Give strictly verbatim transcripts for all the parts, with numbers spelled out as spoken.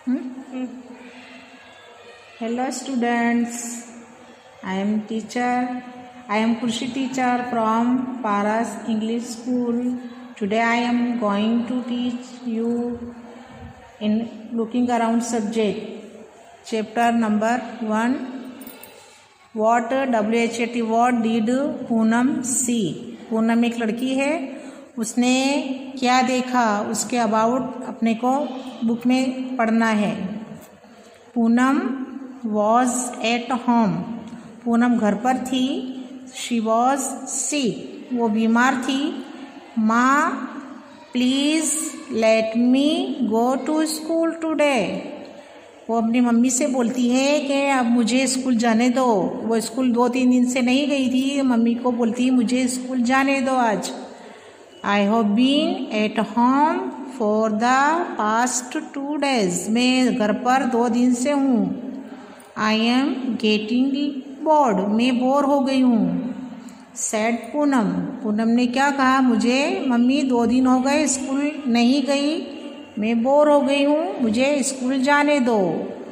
Hello students, I am teacher. I am Krushi teacher from Paras English School. Today I am going to teach you in looking around subject. Chapter number one. What W H A T what did Poonam see? Poonam एक लड़की है, उसने क्या देखा उसके about अपने को book में पढ़ना है. Poonam was at home. Poonam घर पर थी. She was sick. वो बीमार थी. माँ please let me go to school today. वो अपनी मम्मी से बोलती है कि अब मुझे स्कूल जाने दो. वो स्कूल दो तीन दिन से नहीं गई थी. मम्मी को बोलती है मुझे स्कूल जाने दो आज. I have been at home for the past two days. मैं घर पर दो दिन से हूँ. I am getting bored. मैं बोर हो गई हूँ. सैड पूनम. पूनम ने क्या कहा, मुझे मम्मी दो दिन हो गए स्कूल नहीं गई, मैं बोर हो गई हूँ, मुझे स्कूल जाने दो.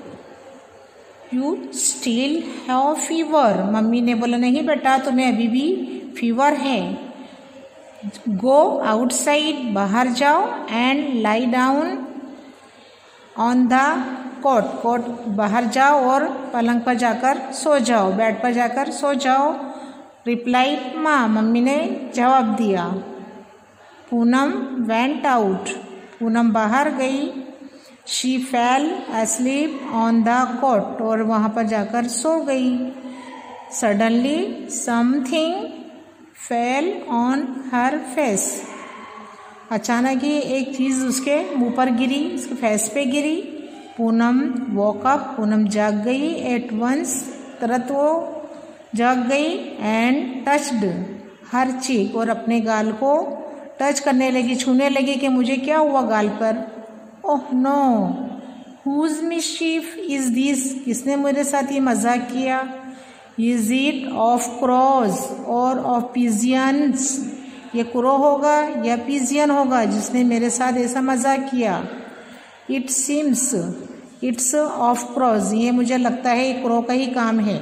You still have fever. Mummy ने बोला नहीं बेटा तुम्हें अभी भी फीवर है. Go outside. बाहर जाओ. And lie down on the cot. Cot बाहर जाओ और पलंग पर जाकर सो जाओ, बेड पर जाकर सो जाओ. रिप्लाई माँ. मम्मी ने जवाब दिया. Poonam went out. पूनम बाहर गई. She fell asleep on the cot. और वहाँ पर जाकर सो गई. Suddenly something fell on her face. अचानक ही एक चीज़ उसके मुंह पर गिरी, उसके फेस पे गिरी. पूनम वॉकअप. पूनम जाग गई. एट वंस तुरंत वो जाग गई. And touched her cheek. और अपने गाल को टच करने लगी, छूने लगी कि मुझे क्या हुआ गाल पर. Oh no, whose mischief is this. किसने मेरे साथ ये मजाक किया. इज इट ऑफ क्रॉज और ऑफ पिजियंस. ये क्रो होगा या पिजियन होगा जिसने मेरे साथ ऐसा मजाक किया. It seems it's of course. ये मुझे लगता है क्रो का ही काम है.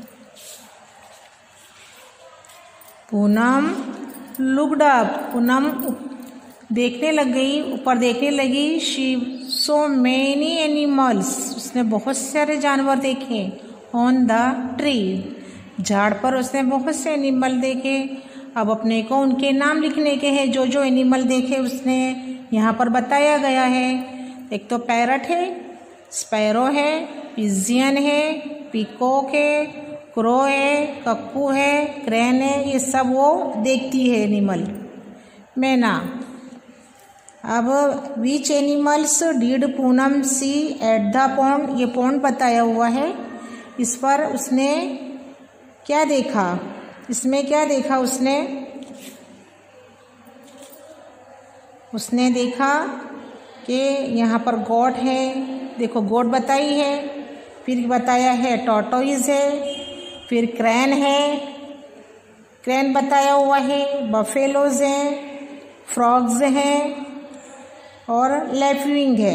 Poonam looked up. पूनम देखने लग गई, ऊपर देखने लगी. She saw many animals. उसने बहुत सारे जानवर देखे. On the tree. झाड़ पर उसने बहुत से एनिमल देखे. अब अपने को उनके नाम लिखने के हैं. जो जो एनिमल देखे उसने यहाँ पर बताया गया है. एक तो पैरट है, स्पैरो है, पिजियन है, पीकॉक है, क्रो है, कक्कू है, क्रेन है. ये सब वो देखती है एनिमल. मैना. अब which animals did Poonam see at the pond. ये पॉन्ड बताया हुआ है. इस पर उसने क्या देखा, इसमें क्या देखा उसने. उसने देखा कि यहाँ पर गोट है. देखो गोट बताई है. फिर बताया है टॉर्टोइज है. फिर क्रेन है, क्रेन बताया हुआ है. बफेलोज हैं, फ्रॉग्स हैं और लैपविंग है.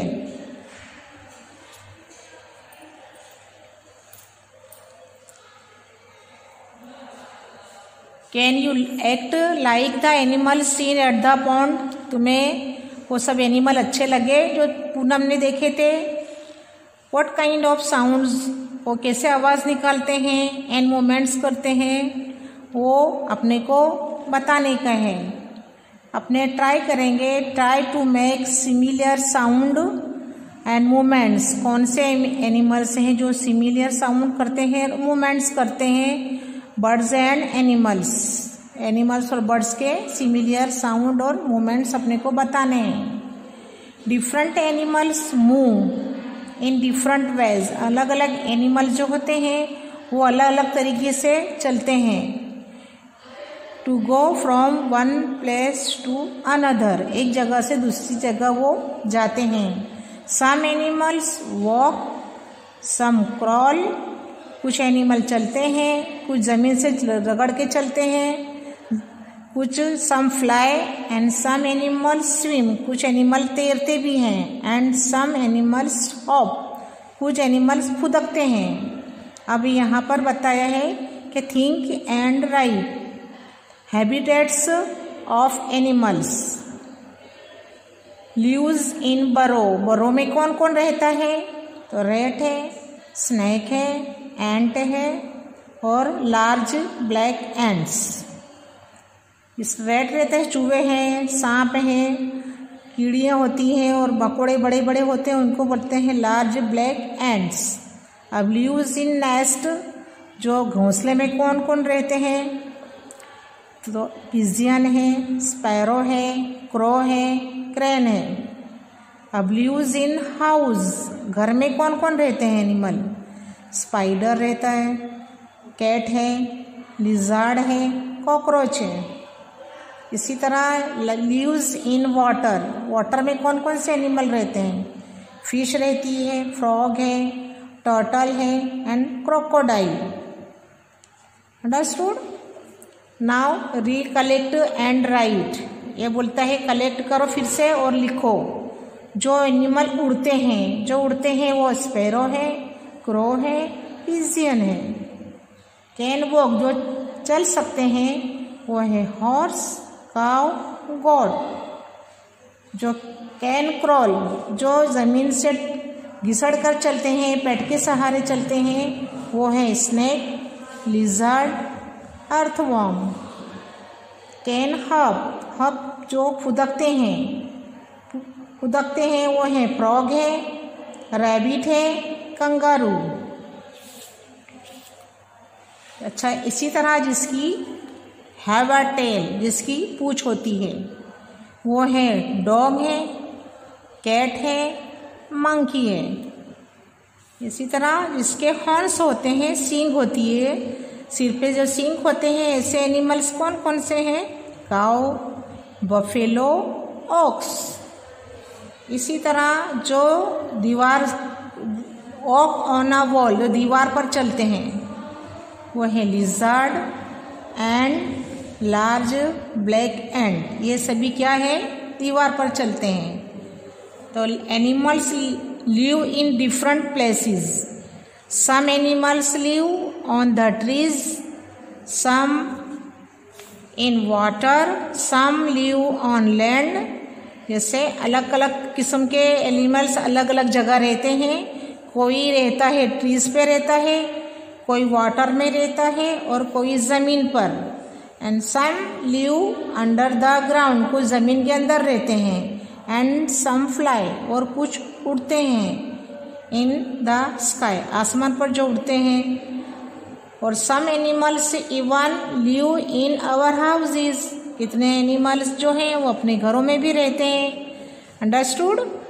Can you act like the animal seen at the pond. तुम्हें वो सब एनिमल अच्छे लगे जो पूनम ने देखे थे. What kind of sounds. वो कैसे आवाज़ निकालते हैं, एंड मूवमेंट्स करते हैं, वो अपने को बताने का है. अपने ट्राई करेंगे. Try to make similar sound and movements. कौन से एनिमल्स हैं जो सिमिलर साउंड करते हैं, मूवमेंट्स करते हैं. Birds and animals. एनिमल्स और बर्ड्स के सिमिलर साउंड और मूवमेंट्स अपने को बताने हैं. Different animals move in different ways. अलग अलग एनिमल जो होते हैं वो अलग अलग तरीके से चलते हैं. To go from one place to another. एक जगह से दूसरी जगह वो जाते हैं. Some animals walk, some crawl. कुछ एनिमल चलते हैं, कुछ जमीन से रगड़ के चलते हैं, कुछ some fly and some animals swim, कुछ एनिमल तैरते भी हैं, एंड सम एनिमल्स हॉप, कुछ एनिमल्स फुदकते हैं। अब यहाँ पर बताया है कि think and write habitats of animals lives in burrow. Burrow में कौन कौन रहता है? तो रैट है, स्नेक है, एंट है और लार्ज ब्लैक एंट्स। इस रैट रहते हैं, चूहे हैं, सांप हैं, कीड़ियाँ होती हैं और मकोड़े बड़े बड़े होते हैं, उनको बोलते हैं लार्ज ब्लैक एंट्स। अब लिव्स इन नेस्ट, जो घोंसले में कौन कौन रहते हैं? तो पिजियन है, स्पैरो है, क्रो है, क्रेन है। अब लिव्स इन हाउस, घर में कौन कौन रहते हैं एनिमल? स्पाइडर रहता है, कैट है, लिजार्ड है, कॉकरोच है। इसी तरह लिव्स इन वाटर, वाटर में कौन कौन से एनिमल रहते हैं? फिश रहती है, फ्रॉग है, टर्टल है and crocodile. Understood? Now recollect and write. ये बोलता है कलेक्ट करो फिर से और लिखो। जो एनिमल उड़ते हैं, जो उड़ते हैं वो स्पैरो है, क्रो है, पिजियन है। कैन वॉक, जो चल सकते हैं वो है हॉर्स, काउ, गोट। जो कैन क्रॉल, जो ज़मीन से घिसड़ कर चलते हैं, पेट के सहारे चलते हैं, वो है snake, lizard, earthworm. Can hop, hop जो फुदकते हैं, फुदकते हैं वो है फ्रॉग है, रैबिट है, कंगारू। अच्छा, इसी तरह जिसकी हैव अ टेल, जिसकी पूंछ होती है, वो है डॉग है, कैट है, मंकी है। इसी तरह जिसके हॉर्न्स होते हैं, सींग होती है, सिर पे जो सींग होते हैं, ऐसे एनिमल्स कौन कौन से हैं? Cow, buffalo, ox. इसी तरह जो दीवार, ऑक ऑन अ वॉल, जो दीवार पर चलते हैं, वो है lizard and large black ant. ये सभी क्या है? दीवार पर चलते हैं। तो animals live in different places. Some animals live on the trees, some in water, some live on land. जैसे अलग अलग किस्म के एनिमल्स अलग अलग जगह रहते हैं। कोई रहता है ट्रीज पे रहता है, कोई वाटर में रहता है और कोई ज़मीन पर। And some live under the ground, कुछ ज़मीन के अंदर रहते हैं। एंड सम फ्लाई, और कुछ उड़ते हैं। इन द स्काई, आसमान पर जो उड़ते हैं। और some animals even live in our houses, कितने एनिमल्स जो हैं वो अपने घरों में भी रहते हैं। अंडरस्टूड?